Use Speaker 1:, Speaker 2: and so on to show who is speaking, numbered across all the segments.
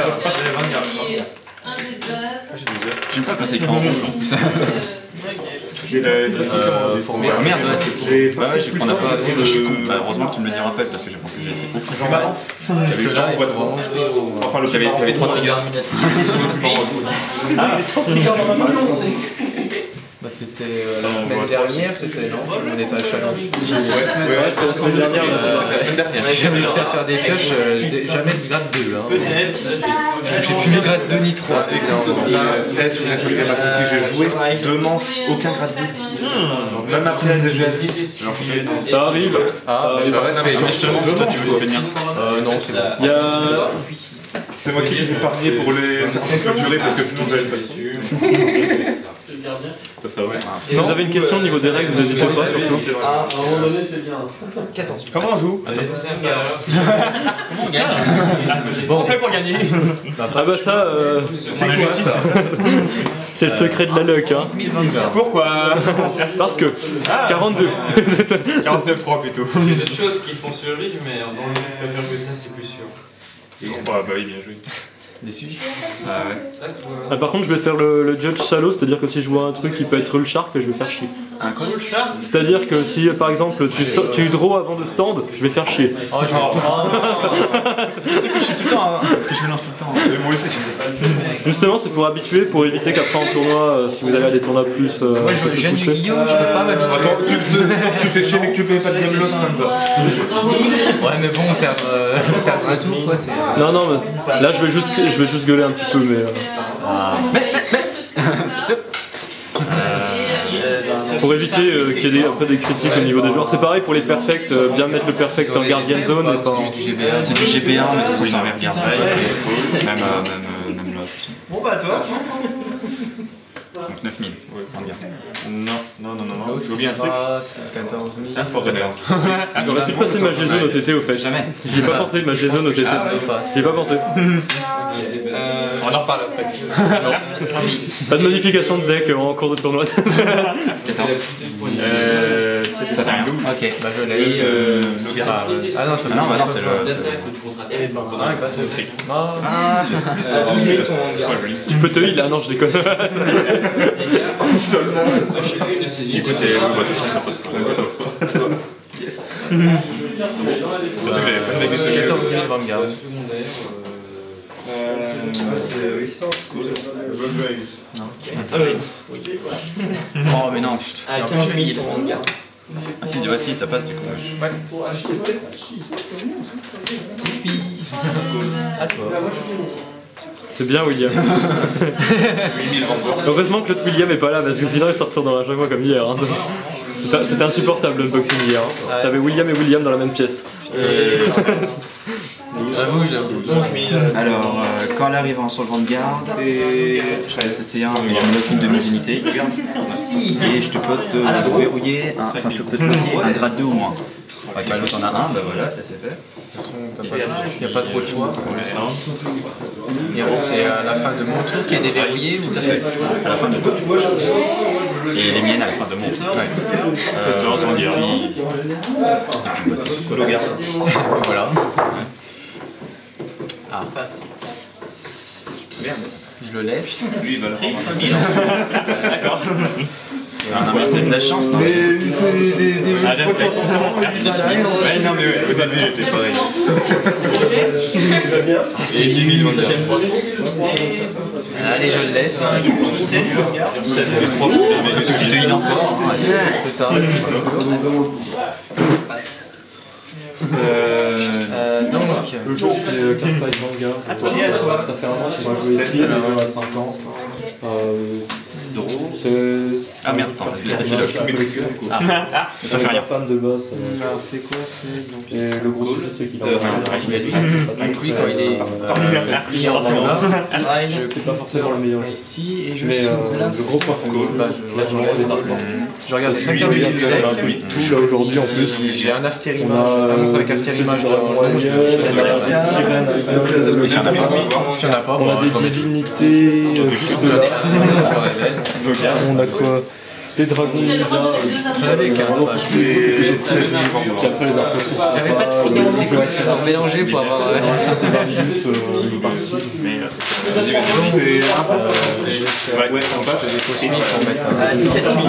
Speaker 1: J'aime pas quand c'est écrit en rouge en plus. Merde, ouais, je prends pas. Heureusement que tu me le dis rappel parce que j'ai pensé que j'ai été
Speaker 2: Parce que là, il faut vraiment jouer au.
Speaker 1: Enfin, j'avais 3 triggers.
Speaker 2: Bah, c'était la semaine dernière, c'était non? On était à Chalon.
Speaker 3: Ouais, c'était la semaine dernière.
Speaker 2: J'ai réussi à faire des pioches, jamais de grade 2. Hein. J'ai plus mes grade 2 ni 3.
Speaker 4: J'ai joué 2 manches, aucun grade 2. Même après le jeu à 6.
Speaker 3: Ça arrive.
Speaker 2: Ah,
Speaker 1: non, mais justement, si toi tu veux venir.
Speaker 2: non, c'est bon.
Speaker 3: Il y a.
Speaker 4: C'est moi qui l'ai épargné pour les façons culturées parce que sinon j'avais pas dessus. Ça ouais.
Speaker 3: Si vous avez une question au niveau des règles, vous n'hésitez pas surtout.
Speaker 2: À un moment donné, c'est bien. 14.
Speaker 4: Comment on joue?
Speaker 1: Comment on gagne?
Speaker 2: Bon,
Speaker 1: On fait pour gagner.
Speaker 3: Ah bah ça,
Speaker 4: C'est quoi ça?
Speaker 3: c'est le secret de la luck. Hein.
Speaker 1: Pourquoi?
Speaker 3: Parce que 42.
Speaker 4: 49-3 plutôt.
Speaker 5: Il y a des choses qui font survivre, mais dans le monde, je préfère que ça, c'est plus sûr.
Speaker 4: Bah oui, bien joué.
Speaker 2: déçu.
Speaker 1: Ah ouais.
Speaker 3: Ah, par contre, je vais faire le judge shallow, c'est-à-dire que si je vois un truc qui peut être le sharp, je vais faire chier.
Speaker 1: Un quoi?
Speaker 3: C'est-à-dire que si par exemple tu draw avant de stand, je vais faire chier.
Speaker 2: Oh, je vais...
Speaker 1: Tu sais que je suis tout le temps, que je mélange tout le temps.
Speaker 4: Et moi aussi.
Speaker 3: Justement, c'est pour habituer, pour éviter qu'après en tournoi, si vous allez à des tournois plus.
Speaker 2: Moi, je viens du Guillaume, je peux pas m'habituer.
Speaker 4: Attends, tu fais chier mais que tu payes pas de game loss, ça me va.
Speaker 2: Ouais, mais bon, perdre un tour, quoi, c'est.
Speaker 3: Non, non, mais là je vais juste gueuler un petit peu, mais. Pour éviter qu'il y ait après des critiques au niveau des joueurs. C'est pareil pour les perfects, bien mettre le perfect en guardian zone. Et pas...
Speaker 1: C'est du GP1, mais de toute façon, il en regarde. Même là.
Speaker 5: Bon bah toi.
Speaker 1: Donc 9000, en bien.
Speaker 4: Non,
Speaker 2: L'autre,
Speaker 4: je veux bien un truc.
Speaker 2: c'est 14 000.
Speaker 4: Un fort retard.
Speaker 3: J'aurais pu passer ma G-Zone au TT au fait.
Speaker 1: Jamais.
Speaker 3: J'y ai pas pensé, ma G-Zone au TT. J'y ai pas pensé.
Speaker 1: On en reparle après.
Speaker 3: Pas de modification de deck en cours de tournoi.
Speaker 1: 14. Ça fait rien.
Speaker 2: Ok, bah je laisse. Ah non,
Speaker 1: Ah non, bah non, c'est le.
Speaker 3: Tu peux te heal, ah non, je déconne.
Speaker 4: Seulement. Écoutez, de toute façon, ça passe pas. Ça passe pas. Yes. Surtout que j'avais pas de deck de ce
Speaker 2: 14 000 Vanguard.
Speaker 1: Oh, mais non.
Speaker 5: À 15 000 ton regarde.
Speaker 1: Ah si, si, ça passe du coup.
Speaker 2: À toi.
Speaker 3: C'est bien, William. Heureusement que l'autre William est pas là parce que sinon il se retourne à chaque fois comme hier. Hein. C'était insupportable l'unboxing hier. Hein. T'avais William et William dans la même pièce.
Speaker 2: J'avoue.
Speaker 1: Alors, quand elle arrive sur le Vanguard, je fais CC1 mais je me lock une de mes unités. Et je te peux te verrouiller, enfin je te peux te bloquer un grade 2 ou moins. Ok, l'autre en a un, bah voilà, ça c'est fait.
Speaker 2: Il n'y a pas trop de choix. Et c'est à la fin de mon tour qui est déverrouillé ou
Speaker 1: Tout à fait, à la fin de tout. Et les miennes à la fin de mon tour.
Speaker 2: Voilà. Ah.
Speaker 1: Merde.
Speaker 2: Je le laisse.
Speaker 1: Lui, il va le prendre. D'accord. Ah non, mais t'as de la chance, non?
Speaker 4: Mais c'est des
Speaker 1: Ah, ouais, non, mais au début, j'étais pareil.
Speaker 2: C'est
Speaker 1: 10 000 Vanguard.
Speaker 2: Allez, je le laisse.
Speaker 1: Tu te heal encore?
Speaker 2: C'est ça. Donc,
Speaker 3: Le jour c'est Carfight Vanguard. Ça fait un mois qu'on va jouer ici, on va à 5 ans.
Speaker 1: Ah merde, attends, parce que je loge tout. Ça fait rien.
Speaker 3: Fan de base.
Speaker 2: alors c'est quoi?
Speaker 3: Et le gros truc c'est qu'il a
Speaker 2: Donc lui, quand il est mis en là,
Speaker 3: c'est pas forcément le meilleur.
Speaker 2: ici et je
Speaker 3: Mais
Speaker 2: sous-place.
Speaker 3: le gros point faible, là je regarde les arguments.
Speaker 2: Je regarde les 5 heures du deck.
Speaker 3: Tout là aujourd'hui en plus.
Speaker 2: J'ai un after image, un monstre avec after image de mon nom, je
Speaker 3: Sirène avec
Speaker 1: Et si on n'a pas,
Speaker 2: si on n'a pas,
Speaker 3: on a
Speaker 2: je
Speaker 3: des
Speaker 2: remets tout.
Speaker 3: divinités juste là.
Speaker 2: Je révèle.
Speaker 3: On a quoi? Les dragons ninja.
Speaker 2: J'en avais qu'un.
Speaker 3: Puis après les infos.
Speaker 2: J'avais pas de trigger, c'est cool. Je vais mélanger pour avoir.
Speaker 3: C'est 20 minutes, une partie.
Speaker 4: C'est impasse. Ouais, on passe.
Speaker 2: Pour mettre un 17 000.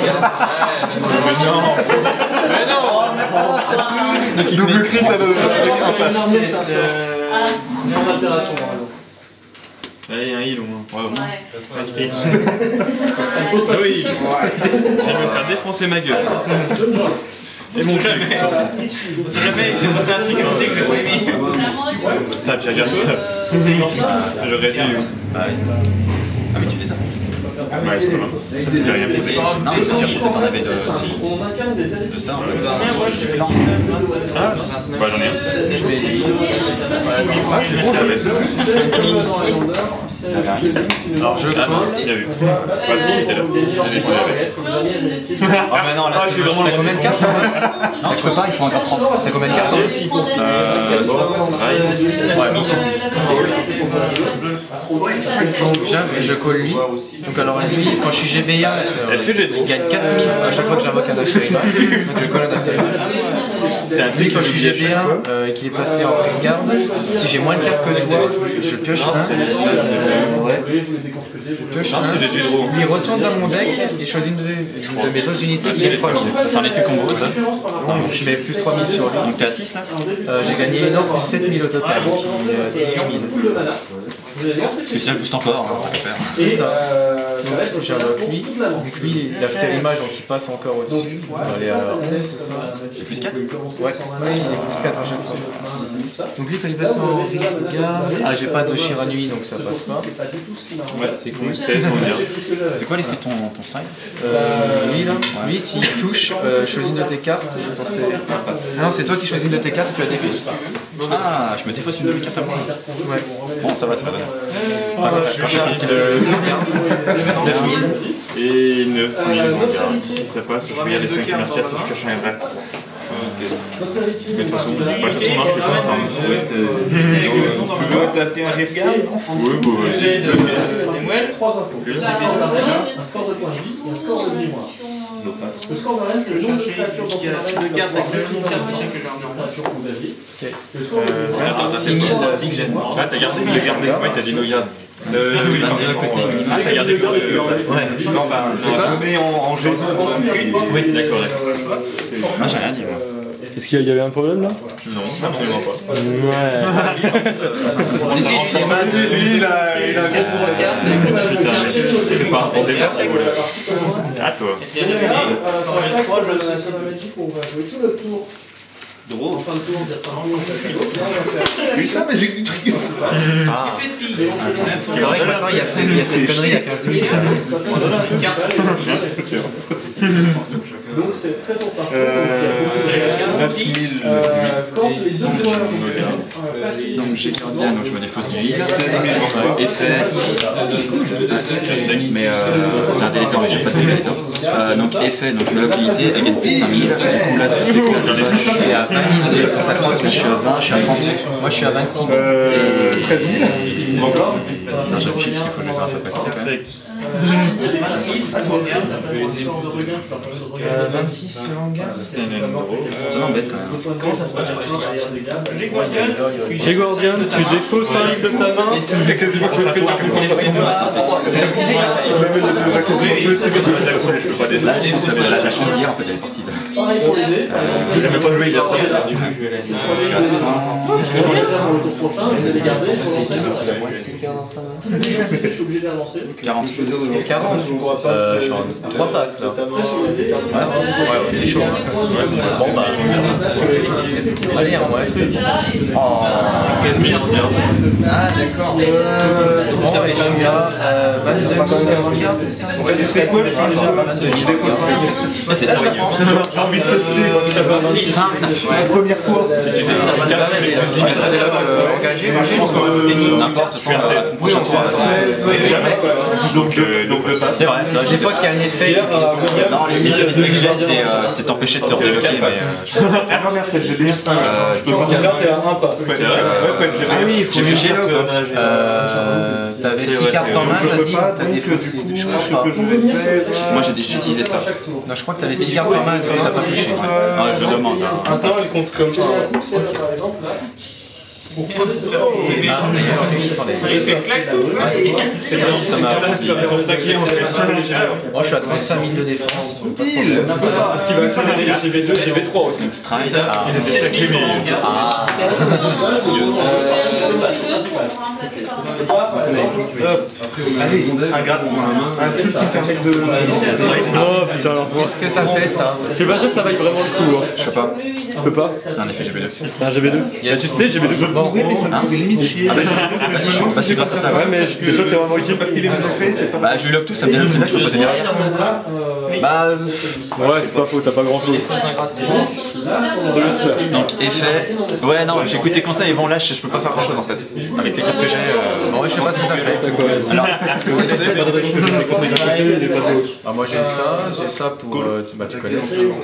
Speaker 4: Mais non. Double crit à l'impasse.
Speaker 5: En opération, normalement.
Speaker 1: Allez, un heal au moins.
Speaker 4: Ouais, au moins. Ah oui. Je vais me faire défoncer ma gueule. Et mon jamais. C'est passé un truc que j'ai pas aimé. Putain, puis regarde ça. J'aurais dû.
Speaker 1: Ah mais tu les as.
Speaker 4: Ouais, c'est pas grave. Ça fait déjà rien.
Speaker 1: Non, mais c'est-à-dire que t'en avais de ça en fait.
Speaker 4: Ah, bah j'en ai un.
Speaker 2: Je vais
Speaker 4: Ah, j'ai bon, j'avais ça.
Speaker 2: Alors je
Speaker 4: Ah non, il a vu. Bah si, il était là. J'ai dit qu'on l'avait.
Speaker 1: Ah mais non, là
Speaker 4: Ah, je suis vraiment
Speaker 2: T'as combien de cartes?
Speaker 1: non, tu peux pas, il faut encore 30.
Speaker 2: T'as combien de cartes? Donc je colle lui. Donc alors lui, quand je suis GBA, il gagne 4000 à chaque fois que j'invoque un after image. Donc je colle un after image.
Speaker 4: C'est un
Speaker 2: Lui,
Speaker 4: truc
Speaker 2: quand je suis GBA et qu'il est passé en garde, si j'ai moins de cartes que toi, je pioche un. Je pioche un.
Speaker 4: j'ai du draw.
Speaker 2: Lui retourne dans mon deck et choisit une de mes autres unités qui gagne 3000.
Speaker 1: C'est un effet combo ça.
Speaker 2: Donc je mets plus 3000 sur lui.
Speaker 1: Donc t'es à 6 là.
Speaker 2: J'ai gagné énorme plus 7000 au total, donc 18000.
Speaker 1: Parce que si ça booste encore, on va faire.
Speaker 2: C'est ça. Donc j'invoque lui. Donc lui, l'after image, donc il passe encore au-dessus. On va aller à 11, c'est ça?
Speaker 1: C'est plus 4.
Speaker 2: Ouais, il est plus 4 à chaque fois. Donc lui, quand il passe en garde. Ah, j'ai pas de Shiranui, donc ça passe pas.
Speaker 4: Ouais, c'est cool. C'est
Speaker 1: C'est quoi l'effet de ton style?
Speaker 2: Lui, là, lui, s'il touche, choisis une de tes cartes. Ah non, c'est toi qui choisis une de tes cartes et tu la défausses.
Speaker 1: Ah, je me défausse une de mes cartes à moi.
Speaker 2: Ouais.
Speaker 1: Bon, ça va, ça va.
Speaker 2: Je carte 9000.
Speaker 4: Et 9000 en garde. Si ça passe, je regarde les 5 premières cartes, je cache un vrai. De toute façon, non, je suis pas content. Tu veux taper un riff-garde? Oui, bon, vas-y.
Speaker 5: 3 infos. Un score de points de vie et un score de mémoire. Le score de rien, c'est le nombre de créatures dans ton arène de cartes avec le nombre de créatures que j'ai vous aviez. Le score de mémoire,
Speaker 2: 6000.
Speaker 4: Ah, t'as gardé? J'ai gardé. Ouais, t'as dit no garde. Ah, t'as gardé que le. Ouais. Non, bah, je mets en jeu. Oui, d'accord.
Speaker 1: Moi j'ai rien dit moi.
Speaker 3: Est-ce qu'il y avait un problème là?
Speaker 4: Non, absolument pas.
Speaker 3: Ouais.
Speaker 2: Si, lui, il est mal.
Speaker 4: Lui, il a un gros problème. Putain, c'est pas un problème. À toi.
Speaker 5: sur la magie, on va jouer tout le tour. En fin de tour, on va
Speaker 4: Putain, mais j'ai du truc.
Speaker 2: Ah. C'est vrai que maintenant il y a cette connerie à 15 000.
Speaker 5: donc c'est très tôt par
Speaker 4: 9000.
Speaker 5: quand les deux joueurs
Speaker 1: Donc j'ai gardien, donc je me défausse du heal. Effet. Mais c'est un déléteur, mais j'ai pas de déléteur. Donc effet, donc je me lock l'unité, elle gagne plus 5000. Du coup là ça fait que
Speaker 2: Je suis à 20 000, t'as 30 000.
Speaker 1: je suis à 20, je suis à 30.
Speaker 2: Moi je suis à 26 000.
Speaker 4: 13 000.
Speaker 1: Non, j'ai réfléchi parce qu'il faut que je fasse un truc à côté quand même.
Speaker 2: 26 en gaz.
Speaker 1: Ça m'embête quand même.
Speaker 2: Comment ça se passe?
Speaker 3: Chez Guardian, tu défausses un livre de ta main.
Speaker 4: Il y a quasiment que le truc. Je peux pas détruire.
Speaker 1: La chance d'hier en fait elle est partie là.
Speaker 5: pareil pour les dés.
Speaker 4: J'ai même pas joué hier soir.
Speaker 5: Je les ai dans le tour prochain, je vais les garder. Je suis obligé de les relancer.
Speaker 1: 40.
Speaker 2: 40. Je suis en 3 passes là. Ça, ouais, c'est chaud. Hein. Bon bah. Allez, un mois un truc.
Speaker 4: 16 000 en garde.
Speaker 2: Ah d'accord. Bon, et je suis à 22 000 en garde, c'est ça?
Speaker 4: C'est quoi le film déjà?
Speaker 2: 22 000 en garde.
Speaker 1: C'est trop dur.
Speaker 4: J'ai envie de tester. La première fois. Si tu
Speaker 2: Ça va se permettre des locks engagés, je peux rajouter une
Speaker 1: N'importe sans ton prochain tour.
Speaker 2: jamais.
Speaker 4: Donc de passe.
Speaker 1: C'est vrai, c'est vrai.
Speaker 2: Des fois qu'il y a un effet.
Speaker 1: Non, les seuls effets que j'ai, c'est t'empêcher de te redébloquer, mais.
Speaker 4: Ah non, mais après, j'ai des 5.
Speaker 3: La carte est à 1 pass.
Speaker 4: C'est vrai? Ouais, faut être
Speaker 2: Ah oui, il faut
Speaker 1: J'ai vu chez
Speaker 2: chez t'avais 6 cartes en main, t'as dit? T'as défaussé. Je crois pas.
Speaker 1: Moi j'ai utilisé ça.
Speaker 2: Non, je crois que t'avais 6 cartes en main et t'as pas touché.
Speaker 1: Ah, je demande.
Speaker 3: Maintenant, elle compte comme ça.
Speaker 5: Par exemple, là.
Speaker 2: Ah, d'ailleurs, lui, il s'en est.
Speaker 3: C'est bien si ça m'a.
Speaker 4: Ils sont stackés en fait.
Speaker 2: Moi, je suis à 35 000 de défense.
Speaker 3: Parce qu'il va accélérer les GV2, GV3 aussi.
Speaker 1: Stride.
Speaker 4: Ils étaient stackés, mais.
Speaker 5: Allez, un grade, un truc qui permet de...
Speaker 3: Oh putain, alors.
Speaker 2: Qu'est-ce que ça fait, ça?
Speaker 3: Je suis pas sûr que ça vaille vraiment le coup. Hein.
Speaker 1: Je sais pas.
Speaker 3: Tu peux pas?
Speaker 1: C'est un effet GB2.
Speaker 3: C'est un GV2. Bah, tu sais, GV2.
Speaker 2: Bon,
Speaker 5: Oui, mais ça me fait limite chier.
Speaker 1: Ah bah c'est grâce à ça.
Speaker 3: Ouais, mais t'es sûr que c'est vraiment utile?
Speaker 5: Activer les effets, c'est pas...
Speaker 1: Bah je lock tout, ça me donne celle-là, je peux passer derrière. Bah...
Speaker 3: Ouais, c'est pas faux, t'as pas grand chose. Je te laisse faire.
Speaker 1: Donc effet... Ouais non, j'écoute tes conseils, bon là je peux pas faire grand chose en fait. Avec les cartes que j'ai...
Speaker 2: bon, ouais, je sais pas ce que ça fait.
Speaker 1: Alors,
Speaker 3: Les conseils d'un côté, les pas de l'autre.
Speaker 2: Ah, moi, j'ai ça pour. Bah, tu connais.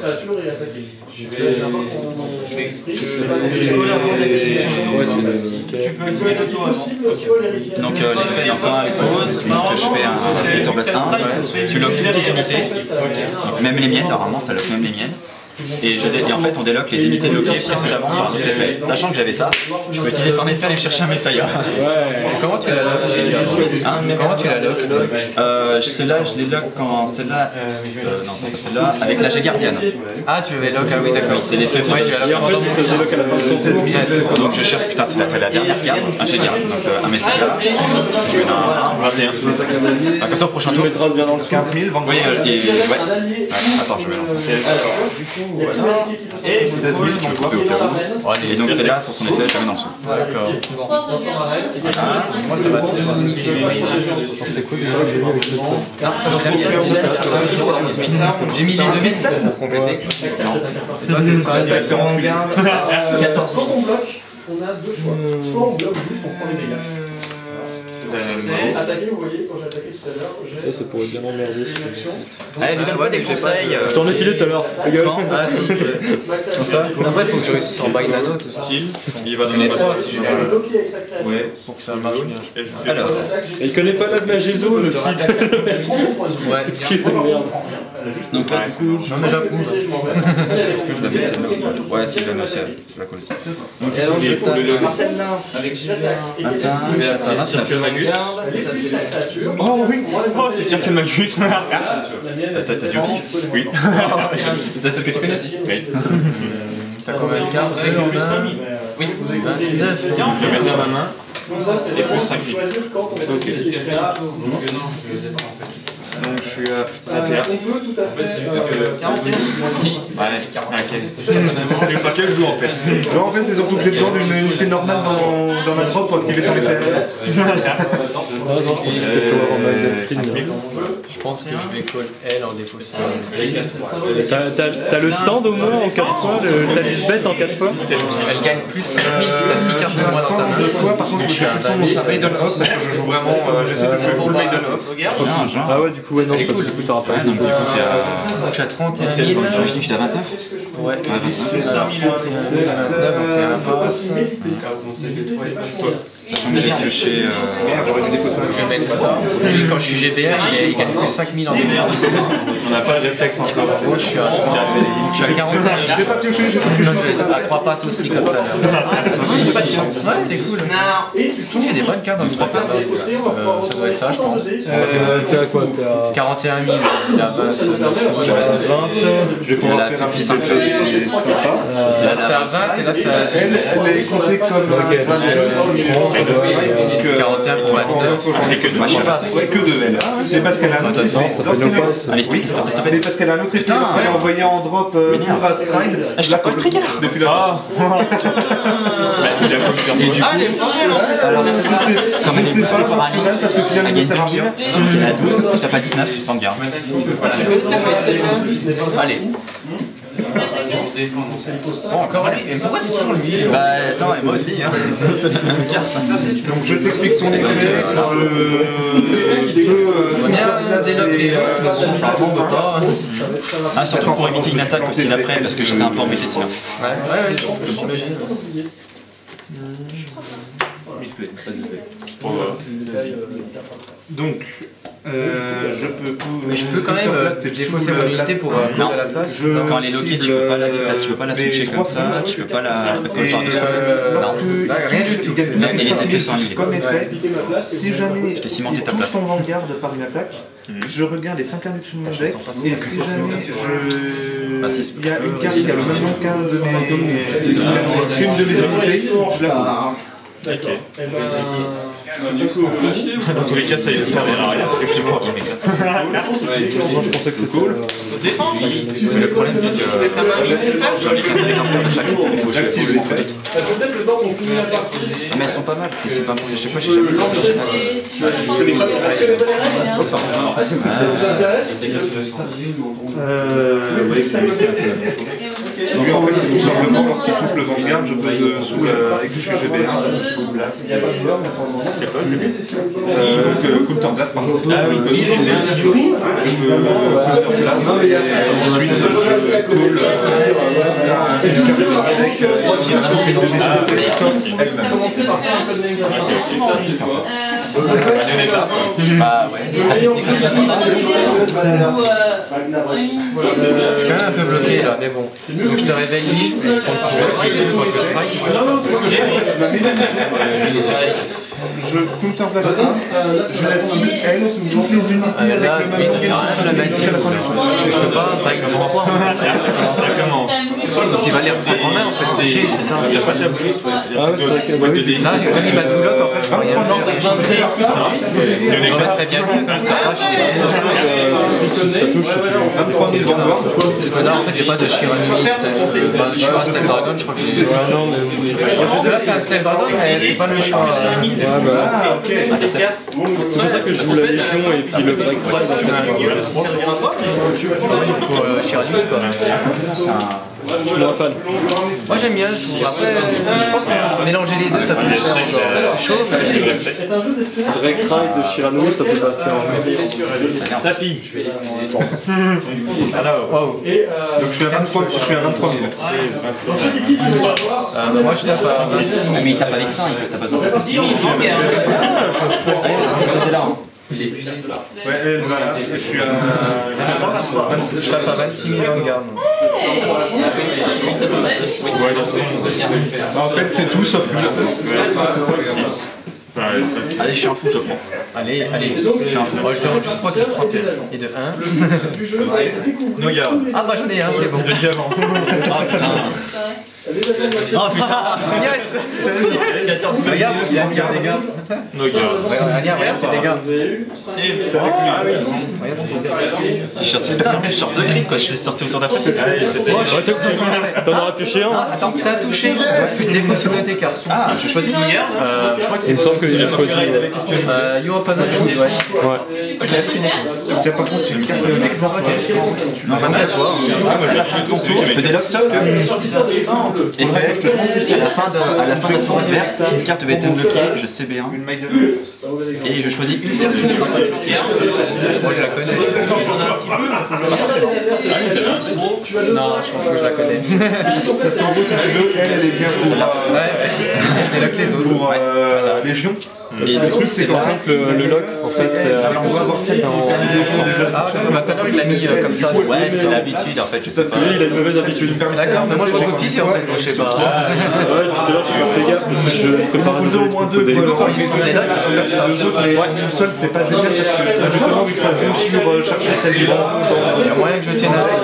Speaker 1: donc l'effet, il y a encore un pause, donc je fais un tour place 1, tu lock toutes tes unités, donc même les miennes, normalement ça lock même les miennes. Et en fait on déloque les unités loquées précédemment par d'autres effets. Sachant que j'avais ça, je peux utiliser son effet aller chercher un Messiah.
Speaker 2: Et comment tu la lock? Comment tu la lock?
Speaker 1: Celle-là je les lock quand celle-là... non, pas celle-là, avec la G gardienne.
Speaker 2: Ah, tu veux lock? Ah oui, d'accord.
Speaker 1: C'est l'effet
Speaker 2: Ouais, tu vas la
Speaker 3: Et en
Speaker 2: faire
Speaker 3: fait,
Speaker 2: dans mon
Speaker 3: c'est
Speaker 2: tir.
Speaker 3: le bloc à la fin de son tour.
Speaker 2: Ouais, c'est ça.
Speaker 1: Donc je cherche, putain c'est la dernière carte, un G garde, donc un Messiah. Je vais dans 21. Comme ça au prochain
Speaker 3: Tu
Speaker 1: tour.
Speaker 3: mettras bien dans le
Speaker 5: 15 000, vendre.
Speaker 1: Oui, ouais. Attends, je vais lancer.
Speaker 5: 16 000,
Speaker 1: Tu veux couper au cas où. Et donc celle-là, sur son effet, je la mets dans le sous.
Speaker 2: D'accord. Moi, ça va trop.
Speaker 3: C'est quoi déjà que j'ai mis avec ce truc?
Speaker 2: Ah, ça, c'est la mienne. J'ai mis les deux vistes pour compléter. Et toi, c'est ça.
Speaker 5: on garde
Speaker 6: 14. Quand on bloque, on a deux choix. Soit on bloque juste, on prend les dégâts. Attaquer, vous voyez, quand j'ai attaqué tout à l'heure, j'ai
Speaker 3: Ça pourrait bien m'emmerder.
Speaker 1: Allez, nous donne pas des conseils.
Speaker 3: Je t'en ai filé tout à l'heure.
Speaker 2: Ah, si. Comme ça. Après, il faut que je réussisse en bail nano, c'est ça.
Speaker 4: Il va
Speaker 2: C'est les trois, si je gagne.
Speaker 6: bloqué avec sa créature.
Speaker 1: Ouais.
Speaker 2: Pour que ça marche bien.
Speaker 1: Alors,
Speaker 3: Il connaît pas la Magezo, le site.
Speaker 2: Ouais.
Speaker 3: Excuse de merde.
Speaker 1: donc là, du coup,
Speaker 2: Non, mais j'approuve.
Speaker 1: je la mets celle-là. Ouais, si, je la mets aussi. Je la colle aussi. Donc,
Speaker 5: alors je tape
Speaker 6: Celle-là, avec
Speaker 1: 25,
Speaker 4: Circle Magus.
Speaker 6: Oh oui.
Speaker 4: Oh, c'est Circle Magus.
Speaker 1: t'as dit au pif?
Speaker 4: Oui.
Speaker 1: C'est celle que tu connais?
Speaker 4: Oui.
Speaker 2: T'as combien de cartes? 2 en 1.
Speaker 4: Oui.
Speaker 2: 29.
Speaker 4: Je vais mettre dans ma main.
Speaker 6: Donc ça, c'est
Speaker 4: Et plus 5 000.
Speaker 6: choisir quand on met ces effets-là.
Speaker 4: Donc je suis à terre.
Speaker 6: On peut tout à fait...
Speaker 4: Ouais, du paquet je joue en fait.
Speaker 5: Non, en fait, c'est surtout que j'ai besoin d'une unité normale dans ma trope pour activer son effet.
Speaker 3: Ah non, je pense que c'était fait avoir mal d'Enscreen.
Speaker 2: Je pense que je vais call L en défaussant.
Speaker 3: T'as le stand au moins en 4 fois, t'as Lisbeth en 4 fois?
Speaker 2: Elle gagne plus 5000 si t'as 6 cartes de moins dans ta main.
Speaker 5: Deux fois, par contre, je me fais plus mon Maiden Off parce que je joue vraiment, j'essaie de jouer full Maiden Off.
Speaker 3: Ah ouais, du coup, ouais, non, ça, du coup, t'auras pas.
Speaker 1: Donc, du coup, t'es à...
Speaker 2: Donc je suis à 31 000.
Speaker 1: Je dis que j'étais à 29?
Speaker 2: Ouais. Alors 31 000, 29, donc c'est un pass.
Speaker 1: Sachant que j'ai pioché...
Speaker 2: Je vais mettre ça. Lui, quand je suis GBR, il gagne plus 5000 en défense.
Speaker 4: On n'a pas le réflexe encore.
Speaker 2: Moi, je suis à 3. Je suis à 41 000.
Speaker 5: Je vais pas piocher, je vais pas
Speaker 2: Donc,
Speaker 5: piocher.
Speaker 2: je vais être à 3 passes aussi, comme tout à l'heure. J'ai pas de chance. Ouais, il est cool. Je trouve qu'il y a des bonnes cartes dans le 3 passes. Ça doit être ça, je pense.
Speaker 3: T'es à quoi? T'es à
Speaker 2: 41 000, il a 29 000.
Speaker 3: 20. Je vais pouvoir
Speaker 1: La
Speaker 3: faire un
Speaker 1: plus
Speaker 3: petit
Speaker 1: simple.
Speaker 5: C'est sympa.
Speaker 2: Là, c'est à 20 et là, c'est à 10.
Speaker 5: Elle est comptée comme un
Speaker 2: 41 pour 29.
Speaker 1: Moi, je suis pas.
Speaker 5: que de elle. Mais parce qu'elle a un autre effet.
Speaker 1: Allez, stop.
Speaker 5: Mais parce qu'elle a un autre effet, parce qu'elle a envoyé en drop sur Astride.
Speaker 1: Je t'ai pas le trigger.
Speaker 5: Depuis la...
Speaker 4: Il a confirmé.
Speaker 1: Et du coup, alors
Speaker 5: Je sais,
Speaker 1: comme elle est
Speaker 5: je sais
Speaker 1: boostée
Speaker 5: pas,
Speaker 1: par
Speaker 5: au final, parce que
Speaker 1: elle
Speaker 5: finalement,
Speaker 1: gagne
Speaker 5: ça sert à
Speaker 1: 2000,
Speaker 5: rien.
Speaker 1: il est à 12, si t'as pas 19, prends garde.
Speaker 2: Allez. Bon, encore lui. Mais pourquoi c'est toujours lui?
Speaker 1: Bah attends, et moi aussi, hein. C'est la même carte.
Speaker 5: Donc je t'explique son effet.
Speaker 2: On vient déloquer les autres, mais bon, parce qu'on peut pas.
Speaker 1: Ah, surtout pour éviter une attaque aussi d'après, parce que j'étais un peu embêté sinon.
Speaker 2: Ouais, j'imagine.
Speaker 5: Donc,
Speaker 4: Je peux
Speaker 2: mais je peux quand même défausser mon unité pour coller à la place.
Speaker 1: Quand elle est lockée, tu peux pas la switcher comme ça, tu peux pas la coller par-dessus.
Speaker 2: Non, rien du tout.
Speaker 1: Et les effets sont annulés.
Speaker 4: Comme effet, si jamais
Speaker 1: Je t'ai cimenté ta
Speaker 4: touche
Speaker 1: place.
Speaker 4: son vanguard par une attaque, je regarde les 5 cartes sur mon deck, et si jamais il y a une carte qui a le même nom qu'un de mes unités, je la colle.
Speaker 5: Ok. Dans tous les cas, ça ne servira à rien parce que je sais pas.
Speaker 3: Moi je pensais que c'était cool.
Speaker 1: Le problème c'est que j'ai envie de casser l'exemplaire de chaque. Il faut que je le fais.
Speaker 6: Peut-être le temps qu'on finit la partie.
Speaker 1: Mais elles sont pas mal, c'est pas mal. Chaque fois j'ai jamais vu.
Speaker 6: Est-ce que les règles, ça vous intéresse?
Speaker 4: Oui, en fait, tout simplement, lorsqu'il touche le vanguard, je pose sous la exécution GBR, sous blast. Counter blast, par exemple. Ah oui, je peux counter blast et ensuite je colle
Speaker 6: Ça a commencé par ça, un peu de
Speaker 1: Bah ouais.
Speaker 2: Je suis quand même un peu bloqué là, mais bon. Donc je te réveille Lich, mais je vais appuyer sur le strike.
Speaker 4: je counter blast 1, je la cible, elle, toutes les unités
Speaker 2: Là,
Speaker 4: avec le
Speaker 2: oui,
Speaker 4: même
Speaker 2: ça sert à rien de la maintenir. Parce que je peux pas bail de 3.
Speaker 5: Ça commence.
Speaker 2: Donc il va les reprendre en main en fait, obligé, c'est ça.
Speaker 5: T'as pas ta blue.
Speaker 3: Ah ouais, c'est vrai que oui.
Speaker 2: Là, j'ai mis ma Touloc, en fait, je peux rien faire et changer. J'en mettrais bien mieux comme ça, chez les
Speaker 3: Ça touche.
Speaker 4: 23 000 vanguard.
Speaker 2: parce que là, en fait, j'ai pas de Chiranumiste. Je suis pas un Steel Dragon, je crois que j'ai.
Speaker 3: Ah non, mais
Speaker 2: Là, c'est un Steel Dragon, mais c'est pas le choix.
Speaker 4: Ah, ok.
Speaker 3: c'est pour ça que je joue la Légion et puis le Black Pride.
Speaker 2: Il faut Chiranumi, quoi.
Speaker 3: Je suis moins fan.
Speaker 2: Moi, j'aime bien, je trouve. Après, je pense que mélanger les deux, ça peut se faire encore. C'est chaud, mais.
Speaker 6: C'est un jeu d'espionnage.
Speaker 3: Black Pride de Shiranui, ça peut passer en
Speaker 5: Tapis. Alors.
Speaker 2: Waouh.
Speaker 4: Donc je suis à 23 000.
Speaker 2: Moi, je tape à 26
Speaker 1: Mais il tape avec ça, t'as pas besoin de taper 6 ça c'était là.
Speaker 4: Ouais, voilà, je suis à
Speaker 2: Je tape à 26 000 vanguard.
Speaker 4: en fait, c'est tout sauf lui.
Speaker 1: Allez, je suis un fou, je prends.
Speaker 2: Allez, je suis un fou. Moi, je demande juste 3 clics 30 et de 1.
Speaker 5: Noya.
Speaker 2: Ah, bah j'en ai un, c'est bon.
Speaker 5: De diamant.
Speaker 1: Oh putain. Oh putain.
Speaker 2: Yes! Regarde ce qu'il a mis en dégâts. Regarde ses dégâts. Regarde ses dégâts.
Speaker 1: J'ai sorti putain, je sors 2 cris quoi, je l'ai sorti autour d'après.
Speaker 3: T'en auras pioché un.
Speaker 2: Attends, ça a touché. Défaut sur une de tes cartes.
Speaker 1: Ah, je choisis.
Speaker 2: Je crois que
Speaker 3: Il
Speaker 2: c'est
Speaker 3: me semble que j'ai choisi.
Speaker 2: Your Opponent Choose, ouais.
Speaker 3: Ouais.
Speaker 2: Je l'ai fait une défense.
Speaker 4: Tiens, par contre, j'ai une carte de mec, je m'en
Speaker 1: Non, bah, à la fin de ton tour, tu peux délock sauf que. Effet, à la fin de tour adverse, si une carte devait être unbloquée, je CB1 et je choisis une carte de
Speaker 2: Moi, je la connais, je pense. Pas forcément. Non, je pense que je la connais.
Speaker 4: Parce qu'en gros, si tu veux, elle est bien pour
Speaker 2: Je délock les autres.
Speaker 4: Légion.
Speaker 3: Et le truc, c'est qu'en fait, le lock, en fait, c'est en.
Speaker 2: Ah, bah tout à l'heure, il l'a mis comme ça.
Speaker 1: Ouais, c'est l'habitude en fait, je sais pas.
Speaker 3: Lui, il a une mauvaise habitude.
Speaker 2: D'accord, mais moi, je recopie, c'est en fait, je sais pas.
Speaker 3: Ouais, tout à l'heure, j'ai pas fait gaffe parce que je prépare
Speaker 4: Il faut au moins deux.
Speaker 2: Du coup, quand ils sont des locs, ils sont comme ça.
Speaker 4: Mais une seule, c'est pas génial parce que justement, vu que ça joue sur chercher sa vie.
Speaker 2: Il y a moyen que je tienne un peu.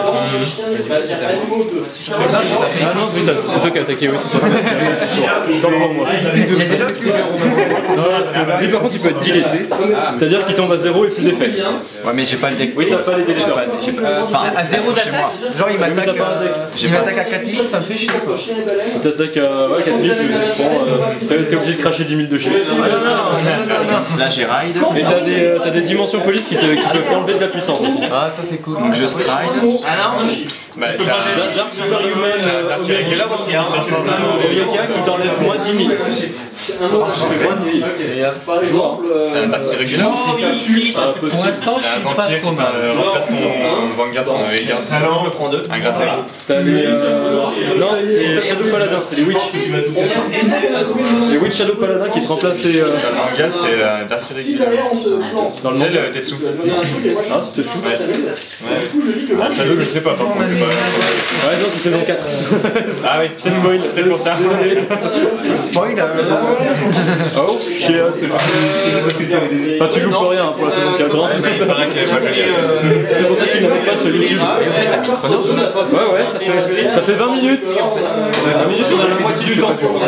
Speaker 3: Ah non, putain, c'est toi qui as attaqué, oui, c'est pas possible. Je t'en prends, moi.
Speaker 2: Il y a des locs, lui, ça.
Speaker 3: Non, parce que lui, par contre, il peut être delete. C'est-à-dire qu'il tombe à 0 et plus d'effet.
Speaker 1: Ouais, mais j'ai pas le deck.
Speaker 3: Oui, t'as pas les délais.
Speaker 1: Enfin,
Speaker 2: À 0
Speaker 1: chez moi.
Speaker 2: d'attaque. Genre, il m'attaque à 4000, ça me fait chier, quoi.
Speaker 3: T'attaques à 4000, tu prends. T'es obligé de cracher 10 000 de chiffres.
Speaker 2: Non.
Speaker 1: Là, j'ai ride.
Speaker 3: Et t'as des dimensions police qui peuvent t'enlever de la puissance aussi.
Speaker 2: Ah, ça, c'est cool.
Speaker 1: Donc je stride.
Speaker 5: Ah non. Bah,
Speaker 3: Dark Superhuman,
Speaker 5: Dark Irregular aussi, hein.
Speaker 3: Yoga qui t'enlève moins 10 000.
Speaker 6: Par exemple,
Speaker 4: Un bac irrégulier.
Speaker 2: Pour l'instant, je suis pas trop mal.
Speaker 4: Remplace mon Vanguard en Vanguard. Je me prends deux. Un gratte.
Speaker 3: T'as les. Non, c'est Shadow Paladin, c'est les Witch. Les Witch Shadow Paladin qui te remplacent tes.
Speaker 4: Vanguard, c'est un Dark
Speaker 6: si
Speaker 4: irrégulier.
Speaker 6: derrière on se plante,
Speaker 3: Dans le
Speaker 4: C'est
Speaker 3: monde.
Speaker 4: le Tetsu.
Speaker 3: Ah, c'était tout.
Speaker 4: Ah, Shadow, je sais pas, par contre, je sais pas.
Speaker 3: Ouais, non, c'est saison 4.
Speaker 4: Ah oui,
Speaker 3: Je te spoil.
Speaker 4: peut-être pour ça.
Speaker 3: Désolé.
Speaker 2: Spoiler.
Speaker 3: Oh, shit. Enfin, tu loupes rien pour la saison 4. Hein.
Speaker 4: Il paraît qu'elle est pas géniale.
Speaker 3: C'est pour ça qu'il n'avait pas sur YouTube.
Speaker 1: Et au fait, t'as mis le chrono?
Speaker 3: Ouais, ça fait 20 minutes. 20 minutes, on a la moitié du temps.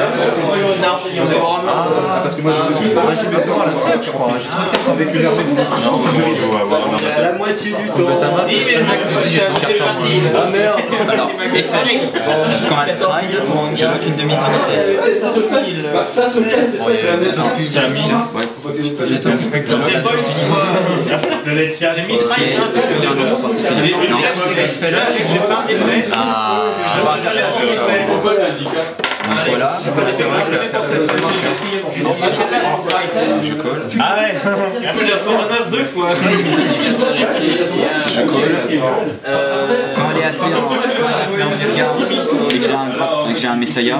Speaker 2: Parce que moi j'ai besoin à la fin, je crois. J'ai trop de temps avec une armée.
Speaker 4: La moitié du temps.
Speaker 3: Ah merde.
Speaker 1: Alors, effet, quand elle stride, je bloque une demi-unité.
Speaker 6: ça se casse.
Speaker 1: Non, c'est la mine. Ouais.
Speaker 7: J'ai mis strike,
Speaker 1: Et tout ce que vient de particulier. Non.
Speaker 7: j'ai fait un effet.
Speaker 1: Ah, je vais pas intercepter ça. Donc voilà,
Speaker 2: C'est vrai que la perception marche.
Speaker 1: je colle.
Speaker 4: Ah ouais.
Speaker 7: J'ai fait un 9 deux fois.
Speaker 1: Je colle. Quand elle est appelée en Virgard et que j'ai un Messiah,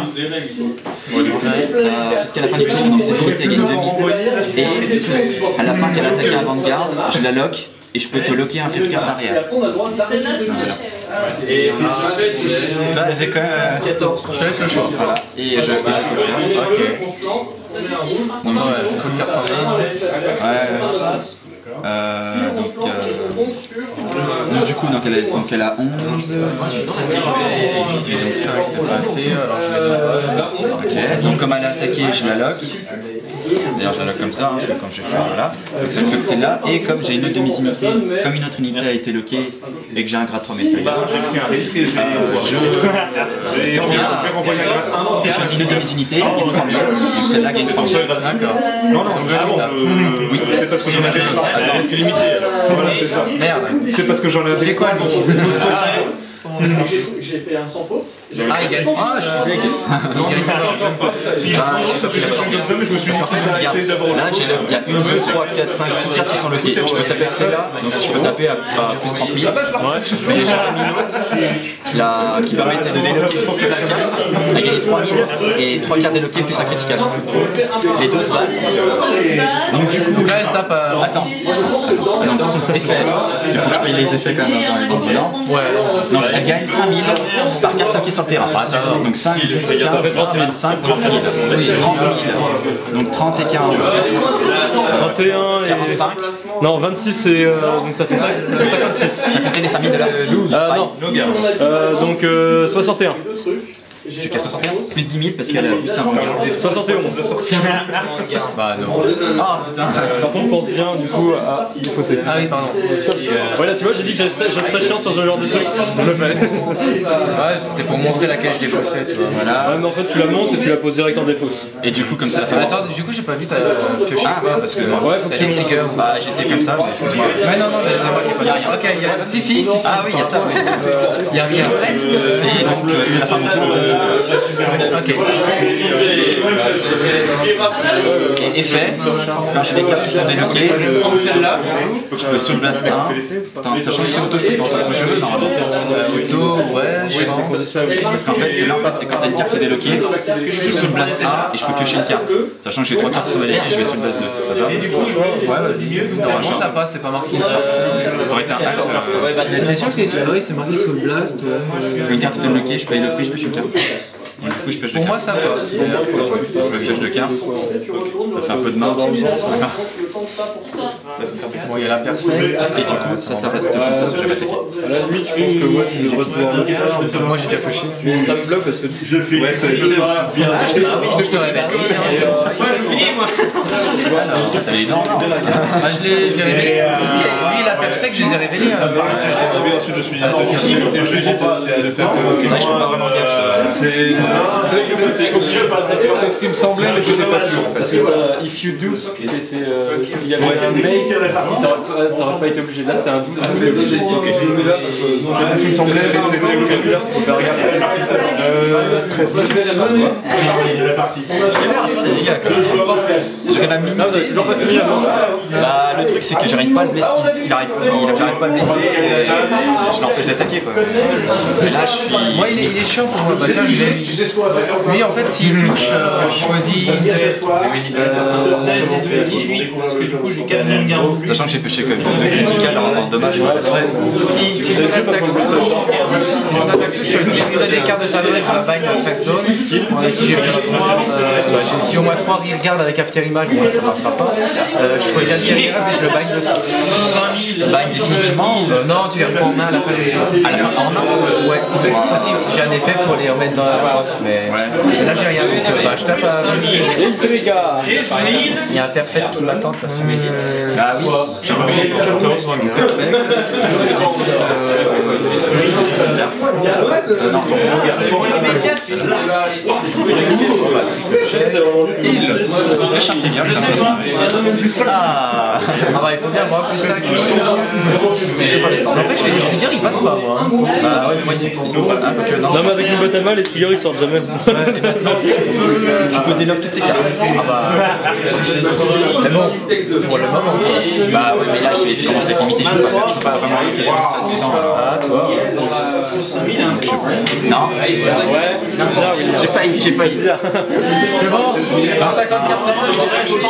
Speaker 1: jusqu'à la fin du tour, donc cette unité gagne demi. Et à la fin qu'elle a attaqué un Vanguard, je la lock et je peux te locker un Virgard arrière.
Speaker 6: Après on a le droit d'arrêter de
Speaker 1: Là, j'ai quand même 14.
Speaker 2: Je te laisse le choix.
Speaker 1: Voilà. Et je colle ça.
Speaker 6: on se plante, on met un rouge.
Speaker 2: Donc, ouais, beaucoup de cartes en main.
Speaker 1: Ouais. Donc du coup, elle a 11, 18.
Speaker 2: Donc 5 c'est pas assez, alors je la donne.
Speaker 1: Ok, donc comme elle a attaqué, je la lock. D'ailleurs, je la lock comme ça, hein, comme je fais, voilà. Donc ça fait que c'est là, et comme j'ai une autre demi-unité, comme une autre unité a été lockée et que j'ai un grade 3 Messiah, je choisis une autre demi-unité, une 3 Messiah, donc celle-là gagne 3 Messiah.
Speaker 2: D'accord.
Speaker 4: Non, oui, c'est parce que j'en ai un risque limité. Voilà, c'est ça.
Speaker 2: Merde.
Speaker 4: C'est parce que j'en ai un.
Speaker 2: Tu fais quoi lui?
Speaker 6: J'ai fait un sans faute.
Speaker 2: Ah, il gagne.
Speaker 1: Ah, je suis deg.
Speaker 2: Il gagne pas.
Speaker 1: J'ai pas pris la porte. Parce qu'en fait, regarde, là, il y a 1, 2, 3, 4, 5, 6 cartes qui sont lockées. Je peux taper celle-là, donc si je peux taper à plus 30 000, mais déjà une autre qui permettait de débloquer la carte, elle a gagné 3 000 et 3 cartes débloquées plus un critical. Les deux se valent. Donc du coup,
Speaker 2: Donc là, elle tape à.
Speaker 1: attends, non, effet, il faut que je paye les effets quand même dans les banques dedans.
Speaker 2: Ouais,
Speaker 1: Donc elle gagne 5 000 par carte lockée sur le terrain.
Speaker 2: ça va.
Speaker 1: Donc 5, 10, 15, 20, 25, 30 000. Oui, 30 000. Donc 30 et 15.
Speaker 3: 31 et.
Speaker 1: 45.
Speaker 3: Non, 26 et. Donc ça fait 56.
Speaker 1: T'as compté les 5 000 de là 12.
Speaker 3: Non. Donc 61.
Speaker 1: Je suis qu'à 61. Plus 10 000 parce qu'elle a plus un regard.
Speaker 3: 71.
Speaker 2: Bah non.
Speaker 1: Ah putain.
Speaker 3: Par contre, pense bien du coup à il fossé.
Speaker 2: Ah oui, pardon.
Speaker 3: Voilà, tu vois, j'ai dit que je serais chiant sur ce genre de truc. Je le fais.
Speaker 2: Ouais, c'était pour montrer laquelle je défaussais, tu vois.
Speaker 1: Voilà.
Speaker 3: Ouais, mais en fait, tu la montres et tu la poses direct en défausse.
Speaker 1: Et du coup, comme ça, la fait.
Speaker 2: Attends, du coup, j'ai pas vu ta piocher quoi, parce que
Speaker 3: Ouais, faut que
Speaker 2: t'as
Speaker 3: tu
Speaker 2: les triggers.
Speaker 1: Bah, j'étais comme ça, mais excuse-moi.
Speaker 2: Ouais, non, c'est moi qui ai pas vu. Ok, il y a. Si.
Speaker 1: Ah oui, il y a ça.
Speaker 2: Il y a rien presque.
Speaker 1: Et donc, c'est la fin de mon tour.
Speaker 2: Ok.
Speaker 1: Et effet, quand j'ai des cartes qui sont débloquées, je peux sous blast 1. Attends, sachant que c'est auto, je peux faire auto de jeu normalement.
Speaker 2: Auto, ouais, je pense.
Speaker 1: Parce qu'en fait, c'est là en fait, c'est quand une carte est débloquée, je sous blast 1 et je peux piocher une carte. Sachant que j'ai 3 cartes qui sont débloquées, je vais sous blast 2. Ça va?
Speaker 2: Ouais, vas-y. Normalement, ça passe, c'est pas marqué.
Speaker 1: Ça aurait été un acte.
Speaker 2: C'est sûr que c'est. Oui, c'est marqué Soul Blast.
Speaker 1: Une carte est débloquée, je paye le prix, je pioche une carte. Et du coup, je pioche deux
Speaker 2: Pour moi,
Speaker 1: cartes.
Speaker 2: ça passe. Mais
Speaker 1: Je pioche deux cartes. Ça fait un peu de main.
Speaker 2: bon, il y a la perfecte.
Speaker 1: Et du coup, ça reste comme ça si j'avais attaqué.
Speaker 3: À la limite, je pense que ouais, tu devrais pouvoir.
Speaker 2: Moi, j'ai déjà pioché.
Speaker 3: Mais ça me bloque parce que je fais.
Speaker 4: Ouais, ça
Speaker 2: Ah oui, je te révèle.
Speaker 1: Les dents, non.
Speaker 2: Ah, je l'ai révélé. Lui, il a perfect, je les ai révélés.
Speaker 4: Ensuite, je suis ici et je comprends pas le fait que.
Speaker 1: Je fais pas vraiment gaffe.
Speaker 4: C'est ce qui me semblait, mais je n'étais pas sûr en fait.
Speaker 3: Parce que if you do, s'il y avait un make, t'aurais pas été obligé. Là, c'est un double.
Speaker 4: C'est ce qui me semblait, mais c'est
Speaker 3: Faut faire gaffe.
Speaker 4: 13 000.
Speaker 1: J'ai l'air à faire des dégâts quand même. J'arrive à m'imiter.
Speaker 3: Ah, vous avez toujours pas fini la manche.
Speaker 1: Bah, le truc c'est que j'arrive pas à le blesser. Il arrive pas à me blesser et je l'empêche d'attaquer quoi. Là, je suis.
Speaker 2: Moi, il est chiant pour moi. Bah, tiens, je l'ai mis. Lui, en fait, s'il touche, je choisis.
Speaker 7: Parce que du coup, j'ai 4 regards.
Speaker 1: Sachant que j'ai pêché comme 2 critical en dommage.
Speaker 2: Si son attaque touche, je choisis une des cartes de ta main et je la bind en face down. Et si j'ai plus 3, si au moins 3 regards avec After Image, bon là ça passera pas. Je choisis After Image et je le bind aussi.
Speaker 1: Bind définitivement ou...
Speaker 2: Non, tu les reprends en main à la fin du tour.
Speaker 1: À la fin en main?
Speaker 2: Ouais, ça aussi, j'ai un effet pour les remettre dans la porte, mais là j'ai rien, donc je tape à 26. Il y a un perfect qui m'attend de toute façon.
Speaker 1: Ah oui, j'ai obligé 14 dans le perfect. Non, ton c'est que un trivial, ça. Ah
Speaker 2: bah il faut bien avoir plus 5 000. N'empêche, les triggers ils passent pas moi.
Speaker 1: Bah ouais, mais moi ils sont pas.
Speaker 3: Non, mais avec une boîte à main, les triggers ils sortent jamais.
Speaker 1: Tu peux délock toutes tes cartes.
Speaker 2: Ah bah. Mais bon, pour le moment.
Speaker 1: Bah ouais, mais là j'ai commencé à limiter, je peux pas vraiment loquer tout ça tout le temps.
Speaker 2: Ah, toi.
Speaker 1: Non.
Speaker 3: Ouais, bizarre, William.
Speaker 1: J'ai failli.
Speaker 2: C'est bon. Dans 50 cartes, je les touche.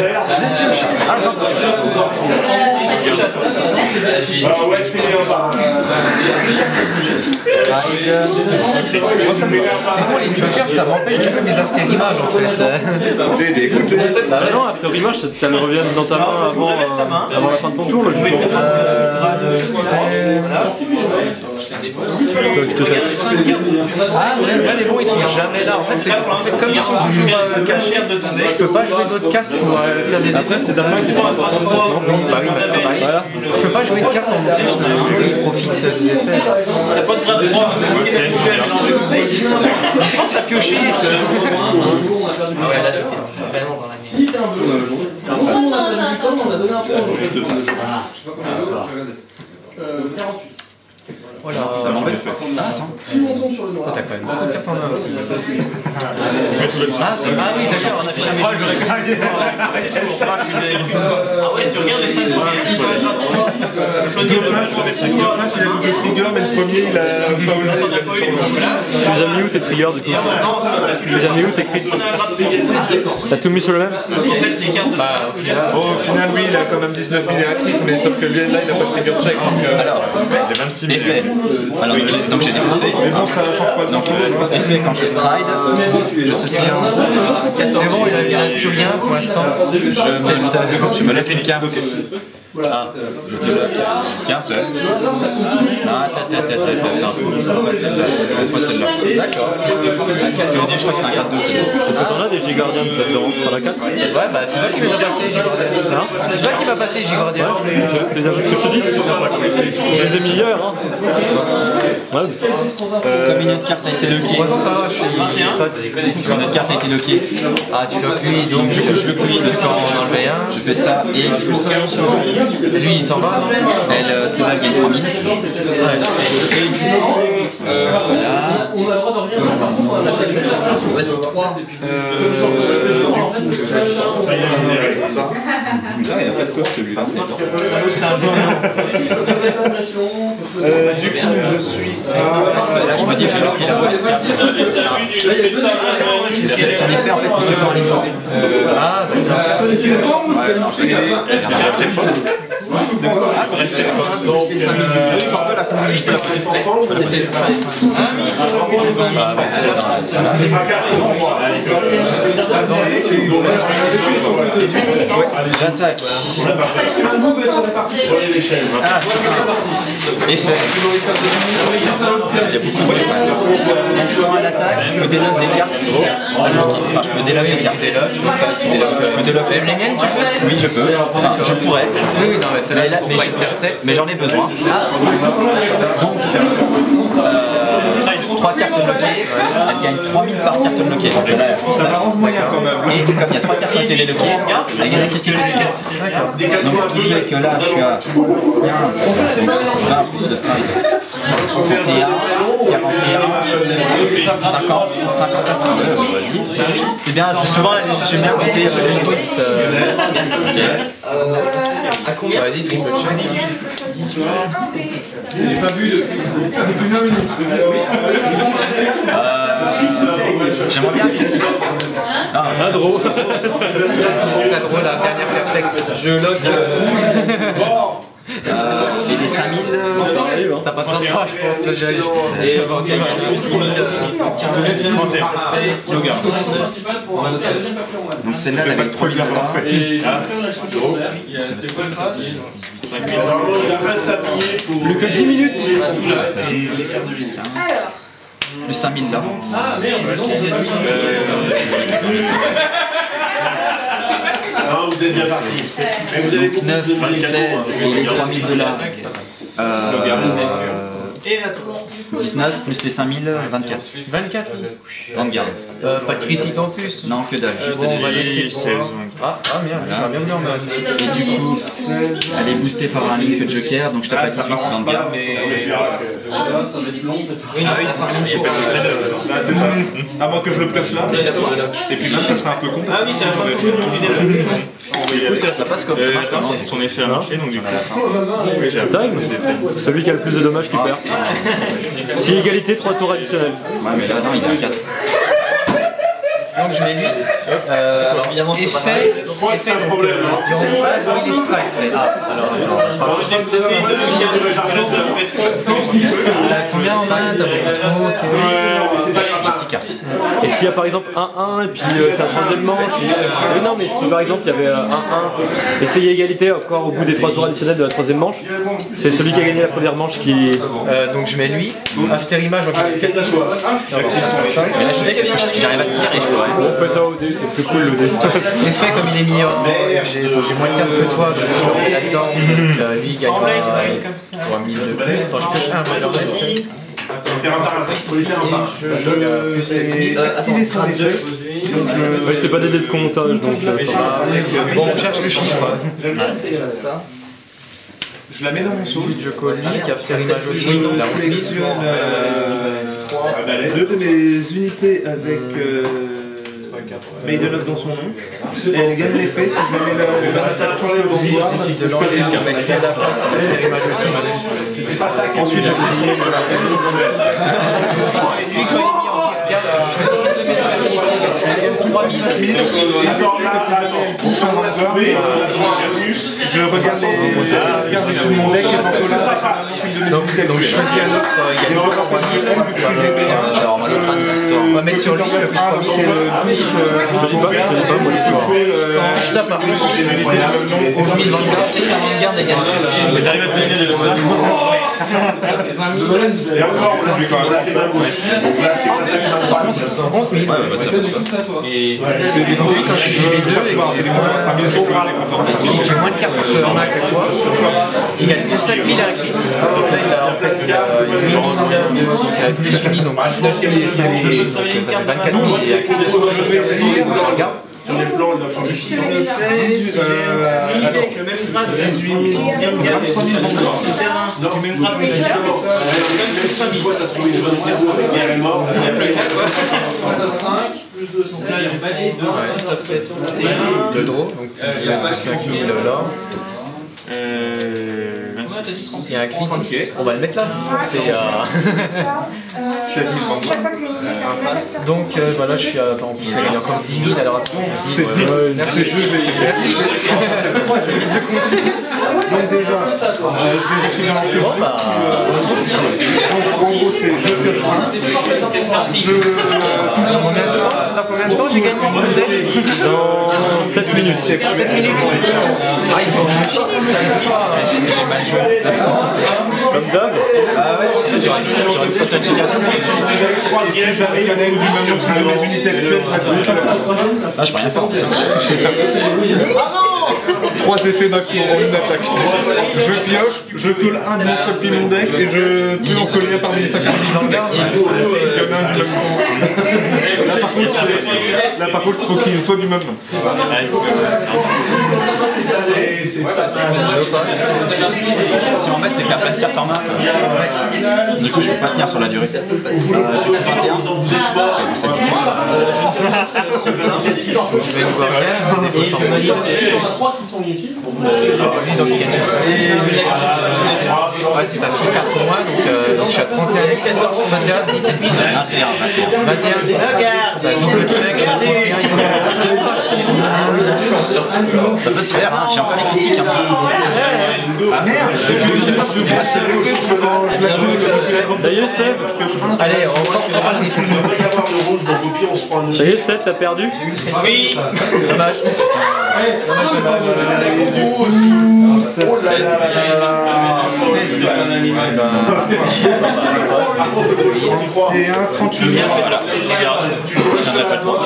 Speaker 4: Ouais, fais-les en bas.
Speaker 2: Les jokers, ça m'empêche de jouer mes after images en fait.
Speaker 4: Écoutez.
Speaker 3: Bah non, After Image, ça me revient dans ta main avant la fin de ton tour, logiquement. Je te taxe.
Speaker 2: Ah ouais, mais bon, ils sont jamais là. En fait, comme ils sont toujours cachés, je peux pas jouer d'autres cartes pour faire des effets.
Speaker 3: Après, c'est ta main qui est trop importante, non?
Speaker 2: Oui, bah oui, voilà. Je peux pas jouer une carte en plus parce que c'est celui qui profite des effets.
Speaker 7: T'as pas de grade 3.
Speaker 2: Force à piocher. Ah ouais, là j'étais vraiment dans la merde.
Speaker 6: Si c'est un bleu, on a donné un point on a donné un point aujourd'hui. 48.
Speaker 2: Voilà.
Speaker 1: Ça m'embête. Ah, attends.
Speaker 6: Si on tombe sur le noir.
Speaker 2: T'as quand même beaucoup de cartes en main aussi. Ah oui, d'accord, on a fait jamais.
Speaker 7: Ah ouais, tu regardes les 5 premiers. Choisir le
Speaker 4: Passe, il a double trigger, mais le premier il a pas osé.
Speaker 3: Tu les as mis où tes triggers du coup? Tu les as mis où tes crits? T'as tout mis sur le même?
Speaker 2: Bah au final.
Speaker 4: Au final, oui, il a quand même 19 000 à crit, mais sauf que lui là il a pas de trigger check.
Speaker 1: Alors,
Speaker 4: j'ai même 6 000.
Speaker 1: effet. Alors, donc j'ai défaussé.
Speaker 4: Mais bon, ça change pas de
Speaker 1: Donc, effet quand je stride, je sais si
Speaker 2: C'est bon, il a plus rien pour l'instant.
Speaker 1: je me lève une carte. Ah, je te lock une carte. Ah, non, pas celle-là, cette fois celle-là.
Speaker 2: D'accord.
Speaker 1: Parce qu'au début, je crois que c'était un grade 2, c'est bon.
Speaker 3: Parce que t'en as des G-Guardians là-dedans, t'en as 4?
Speaker 2: Ouais, bah c'est toi qui les a passés, J-Guardian. C'est toi qui m'as passé, J-Guardian.
Speaker 3: C'est bien ce que je te dis. Je les ai mis hier, hein. Ouais.
Speaker 1: Comme une autre carte a été lockée.
Speaker 2: Pour l'instant, ça va, je suis pote.
Speaker 1: Comme une autre carte a été lockée.
Speaker 2: Ah, tu lock lui, donc
Speaker 1: Du coup, je lock lui,
Speaker 2: tu peux en enlever un.
Speaker 1: je fais ça et
Speaker 2: Et lui, il s'en va, non?
Speaker 1: elle, c'est là, elle gagne 3000.
Speaker 2: Ouais.
Speaker 1: Voilà.
Speaker 6: On a le droit de revenir.
Speaker 1: Ouais, c'est 3.
Speaker 4: Putain, il a pas de coffre celui-là.
Speaker 6: Du coup,
Speaker 4: Je suis à.
Speaker 1: Là, je me dis que j'ai locké la mauvaise carte. Son effet, en fait, c'est que quand elle est posée.
Speaker 2: Ah,
Speaker 6: c'est bon ou c'est
Speaker 1: J'attaque. Ah putain. Effet. Il y a beaucoup de trucs. Donc quand elle attaque, je me déloque des cartes. Enfin, je me déloque des cartes.
Speaker 2: tu déloques.
Speaker 1: Je peux déloquer.
Speaker 2: Les miennes, tu peux?
Speaker 1: Oui, je peux. Enfin, je pourrais.
Speaker 2: Oui, non, mais ouais, celle-là, c'est pour pas intersect.
Speaker 1: Mais j'en ai besoin. Donc, 3 cartes loquées, elle gagne 3000 par carte loquée. Donc là,
Speaker 4: Ça m'arrange moyen quand même.
Speaker 1: et comme il y a 3 cartes télé loquées, elle gagne un critique aussi. Donc ce qui fait que là, je suis à 15, donc 20 plus le strike. 31, 41, 50, 51. Vas-y. C'est bien, c'est souvent, j'aime bien compter.
Speaker 2: Vas-y, triple check.
Speaker 1: J'aimerais bien.
Speaker 3: Ah, draw.
Speaker 2: T'as drôle, la dernière perfecte.
Speaker 3: Je lock.
Speaker 1: Et les 5000,
Speaker 2: Ça passera pas, je pense, là, j'ai
Speaker 1: donc celle-là, elle avait 3000 $.
Speaker 3: Plus que 10 minutes.
Speaker 1: Plus 5000 là.
Speaker 7: Vous êtes bien parti.
Speaker 1: Donc 9, 16 et les 3000 $. 19 plus les 5000, 24.
Speaker 2: 24.
Speaker 1: Grande garde.
Speaker 2: Pas de critique en plus.
Speaker 1: Non, que dalle, juste
Speaker 2: Bon, on va
Speaker 1: des.
Speaker 2: laisser pour... Ah merde, j'aurais bien venu en mode.
Speaker 1: Et du coup, elle est boostée par un link joker, donc je tape à 18, grande garde.
Speaker 2: Oui, non, c'est la fin de l'info.
Speaker 4: C'est ça. À moins que je le place là. Et puis là, ça serait un peu con.
Speaker 7: Ah oui, c'est la fin de
Speaker 1: Ça passe comme ça marche comment
Speaker 4: Son effet a marché, donc du coup. Oui, j'ai
Speaker 3: Time. Celui qui a le plus de dommages qui perd. Si égalité, 3 tours additionnels.
Speaker 1: Ouais, mais là, non, il a 4.
Speaker 2: Donc je mets lui. Alors,
Speaker 7: évidemment, je peux pas
Speaker 2: effet, donc, durant pas de les strikes, c'est A. Alors, attends. T'as combien en main? T'as beaucoup trop, ok.
Speaker 1: J'ai 6 cartes.
Speaker 3: Et s'il y a par exemple 1-1 et puis c'est la troisième manche. Non, mais si par exemple il y avait 1-1 et c'est égalité encore au bout des 3 tours additionnels de la troisième manche, c'est celui qui a gagné la première manche qui.
Speaker 2: Donc je mets lui. After image, donc il fait 4
Speaker 1: Mais là, je suis d'accord parce que j'arrive à tenir et je peux rien.
Speaker 3: On fait ça au dé, c'est plus cool le dé.
Speaker 2: C'est fait comme il est mis en. J'ai moins de cartes que toi, donc je le remets là-dedans. Lui il gagnera 1000 de plus. Attends, je pêche un, je le remets. Plus 7000.
Speaker 3: Ouais, c'est pas des dés de comptage donc.
Speaker 2: Bon, on cherche le chiffre.
Speaker 4: Je la mets dans mon saut.
Speaker 2: Ensuite, je colle lui, qui a After image aussi. Il a 11 000.
Speaker 8: Deux de mes unités avec Maiden of dans son nom. Et elle gagne l'effet si je mets le
Speaker 2: Je décide de l'enlever pour mettre lui à la place. Il a After image aussi.
Speaker 8: Ensuite, je
Speaker 2: Et lui, quand il est mis en garde, je choisis une de mes autres unités. Il gagne 3 000.
Speaker 8: je regarde les cartes du dessous de mon deck et
Speaker 2: Donc je choisis un autre, il gagne plus 3 000.
Speaker 1: Genre, mon autre indice ce soir.
Speaker 2: On va mettre sur lui le plus 3 000.
Speaker 3: Je te dis pas moi l'histoire.
Speaker 2: Ensuite, je tape un plus 1000. 11 000 Vanguard.
Speaker 7: Mais t'arrives à te tenir les trois.
Speaker 4: Et encore, on l'a fait quand même.
Speaker 2: 11 000. Et lui, quand je suis GB2 et que j'ai moins de cartes en main que toi, il gagne plus 5 000 à un crit. Donc là, il a en fait 8 000 donc il a plus 8 000, donc plus 9 000 et 5 000, donc ça fait 24 000 et un crit. Regarde.
Speaker 7: Le même grade, 18 000.
Speaker 2: Le draw, donc il a plus 5 000 là. Il y a un crit, on va le mettre là. C'est
Speaker 4: 16 000
Speaker 2: donc voilà, je suis à. Attends, en plus, il y a encore 10 000 alors attends. Merci. Merci.
Speaker 8: Donc déjà, j'ai fait dans
Speaker 2: Bon bah.
Speaker 8: en gros, c'est je pioche
Speaker 2: Dans combien de temps j'ai gagné peut-être?
Speaker 3: Dans 7 minutes.
Speaker 2: 7 minutes. Ah, il faut que je finisse là.
Speaker 1: J'ai mal joué.
Speaker 3: Comme d'hab.
Speaker 1: Ah ouais, j'aurais dû sortir de Chicago.
Speaker 8: et si jamais il y en a une du même nombre de mes unités actuelles, je la touche.
Speaker 1: Ah, je peux rien faire en fait.
Speaker 8: 3 effets d'un coup en une attaque. Je pioche, je colle un de mon choix depuis mon deck et je peux en coller un parmi les 5 cartes. Il y en a un du même. Là par contre, il faut qu'il soit du même.
Speaker 1: Si en fait c'est que t'as plein de cartes en main, quoi. Du coup je peux pas tenir sur la durée. Du coup 21.
Speaker 2: Je vais voir rien, des faux sans lui, donc il gagne 5. Ouais, c'est à 6 cartes pour moi, donc je suis à 31, 21, 17 000. 21. T'as double check, je suis à 31.
Speaker 1: Ça peut se faire, hein. J'ai encore les critiques un peu. Ah merde.
Speaker 3: Ça y est, Seb.
Speaker 2: Allez, on prend le risque.
Speaker 3: Ça y est, Seb, t'as perdu?
Speaker 2: Oui. Dommage. Dommage.
Speaker 1: 16.
Speaker 8: 38.
Speaker 1: Voilà. Je tiendrai pas le tour.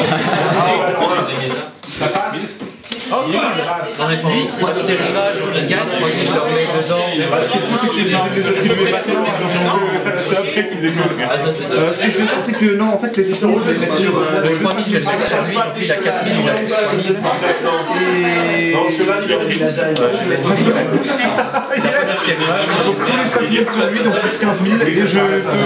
Speaker 8: Ça passe.
Speaker 2: Oh, cool. Non, mais pour moi, tout est rivage, je gagne, moi je leur mets dedans.
Speaker 8: Ce qui est cool, c'est que je les attribuer maintenant. C'est après qu'ils les collent. Ce que je vais faire, c'est que non, en fait, les serpents, je vais les mettre sur.
Speaker 2: Le 3000, je le mets sur lui, donc lui il a 4000, il a plus 3000.
Speaker 8: Et.
Speaker 2: Je vais mettre sur la douce.
Speaker 8: Donc tous les 5 000 sur lui, donc plus 15 000. Et je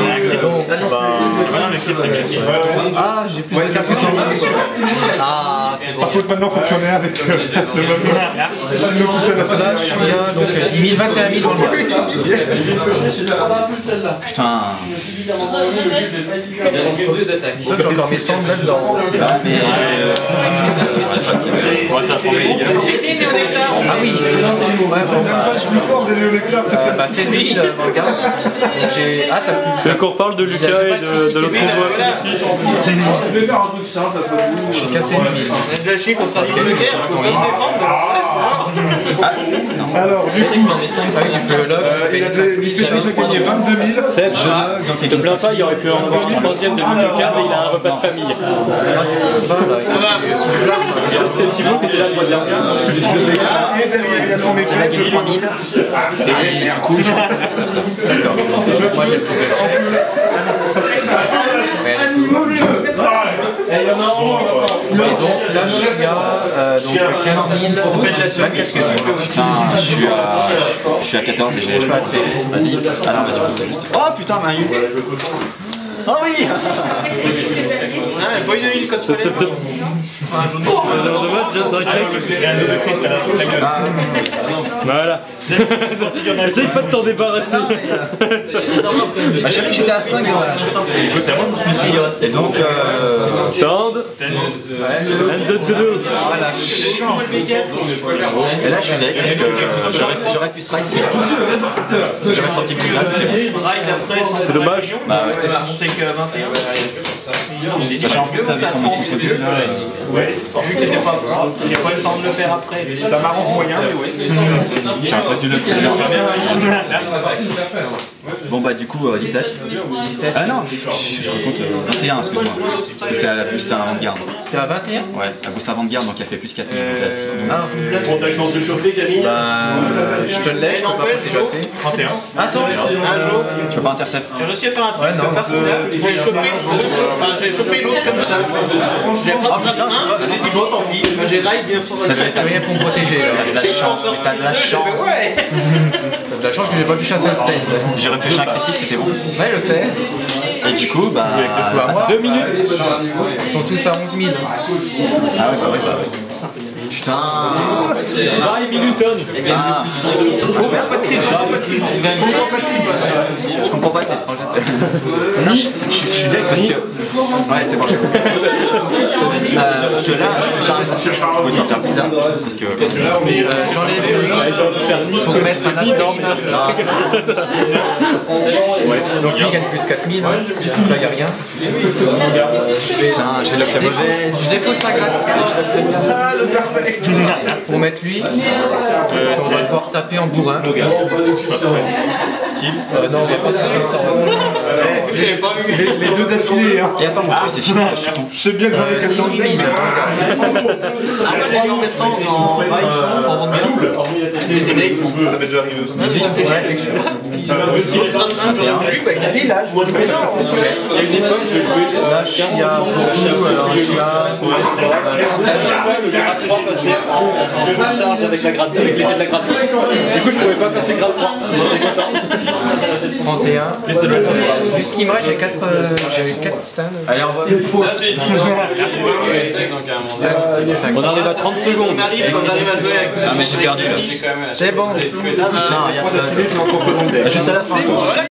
Speaker 2: Ah, j'ai plus de cartes que toi. Ah, c'est bon.
Speaker 8: Par contre, maintenant, il faut qu'il y en ait avec le même. Sinon, tout ça,
Speaker 2: Là, je suis à donc 10 000, 21 000 dans le gars.
Speaker 1: Putain.
Speaker 2: Toi, j'ai encore mes stands là-dedans.
Speaker 1: Mais
Speaker 2: Ah oui. Bah 16 000 regarde. J'ai. Ah t'as plus.
Speaker 3: Là qu'on reparle de Lucas et de l'autre convoi.
Speaker 2: Je suis qu'à 16 000.
Speaker 8: Alors, du coup,
Speaker 2: Ah oui, tu peux log, tu payes 5 000.
Speaker 8: il fait déjà gagner 22 000.
Speaker 3: Seb, je te plains pas, il aurait pu encore une troisième de Lucas, mais il a un repas de famille.
Speaker 2: Non, tu peux pas là. Tu es sur place.
Speaker 3: C'était Thibaut qui était là le mois dernier.
Speaker 8: Et derrière, il y a son
Speaker 1: c'est la
Speaker 8: effet.
Speaker 1: gagné 3000. Et du coup, je peux faire ça.
Speaker 2: D'accord. Moi j'ai le plus bel check. Mais elle a tout. Et donc là je suis à donc 15 000. 24 000.
Speaker 1: Putain, je suis à 14 et j'ai pas assez. Vas-y. Ah non, bah du coup, c'est juste. Oh putain, Mahu. Oh oui.
Speaker 7: Pas eu de heal quand il fallait.
Speaker 3: Dommage, just dans le check. Voilà. Essaye pas de t'en débarrasser.
Speaker 1: Ma chérie, j'étais à 5. Et donc,
Speaker 3: Stand. And the draw.
Speaker 2: Ah la chance.
Speaker 1: et là, je suis deck parce que j'aurais pu strike, c'était cool. J'aurais senti que ça, c'était bon.
Speaker 3: C'est dommage.
Speaker 1: Bah ouais.
Speaker 7: Monté que 21.
Speaker 1: Sachant en plus, ça avait comment se positionner.
Speaker 8: Ouais.
Speaker 7: Vu qu'il n'était pas. Il n'y a pas eu le temps de le faire après.
Speaker 8: Ça m'arrange moyen, mais ouais.
Speaker 1: J'aurais pas dû le tirer. Bon bah du coup 17. Ah non, je recompte 21, excuse-moi. Parce que c'est à boost avant-garde.
Speaker 2: T'es à 21?
Speaker 1: Ouais, à boost avant-garde, donc il a fait plus 4000.
Speaker 2: Ah. Bah, je te le laisse, je peux pas protéger assez.
Speaker 4: 31.
Speaker 2: Attends,
Speaker 7: Un jour,
Speaker 1: Tu veux pas intercept?
Speaker 7: j'ai réussi à faire un truc
Speaker 2: Ouais, non.
Speaker 7: sur personnel. J'avais chopé l'autre comme ça. J'ai pas
Speaker 1: Oh putain, je sais pas.
Speaker 7: Vas-y, bon, tant pis. J'ai raid bien fort.
Speaker 2: t'as rien pour me protéger là.
Speaker 1: T'as de la chance, mais t'as de la chance.
Speaker 7: Ouais.
Speaker 2: T'as de la chance que j'ai pas pu chasser le stain.
Speaker 1: J'aurais pêché un critique, c'était bon.
Speaker 2: Ouais, je sais.
Speaker 1: Et du coup, bah.
Speaker 2: Bah, moi,
Speaker 3: 2 minutes.
Speaker 2: ils sont tous à 11 000.
Speaker 1: Ah ouais, bah ouais, bah ouais. Putain.
Speaker 3: Bye Miluton.
Speaker 1: Ah. Oh merde, pas de crit, pas de crit. Je comprends pas, c'est étrange. Putain, je suis deck parce que. Ouais, c'est bon, j'ai compris. Parce que là, je pouvais sortir bizarre. Parce que.
Speaker 2: J'enlève lui pour mettre un after image. Donc lui il gagne plus 4000. Donc là il n'y a rien.
Speaker 1: Putain, j'ai le la mauvaise.
Speaker 2: Je défausse un grade 3.
Speaker 8: Ah, le perfect.
Speaker 2: Pour mettre lui, on va pouvoir taper en bourrin.
Speaker 4: Skill.
Speaker 2: Non, on va pas faire ça.
Speaker 8: Les deux d'affilée, hein.
Speaker 1: Et attends, mon truc c'est fini.
Speaker 8: Je sais bien que j'en ai 4 dans le deck.
Speaker 4: Ça m'est déjà arrivé aussi.
Speaker 1: 18,
Speaker 3: Il y a une époque, je jouais
Speaker 2: Là, Chia, beaucoup, alors Chia.
Speaker 3: le grade 3 passait en surcharge avec la grade 2, avec l'effet de la grade 2. Du coup, je pouvais pas passer grade 3. J'étais content.
Speaker 2: 31. Vu ce qui me reste, j'ai 4 stands.
Speaker 1: Allez, au revoir.
Speaker 3: On arrive à 30 secondes.
Speaker 1: Ah, mais j'ai perdu là.
Speaker 2: C'est bon.
Speaker 1: Putain, regarde ça. Juste à la fin.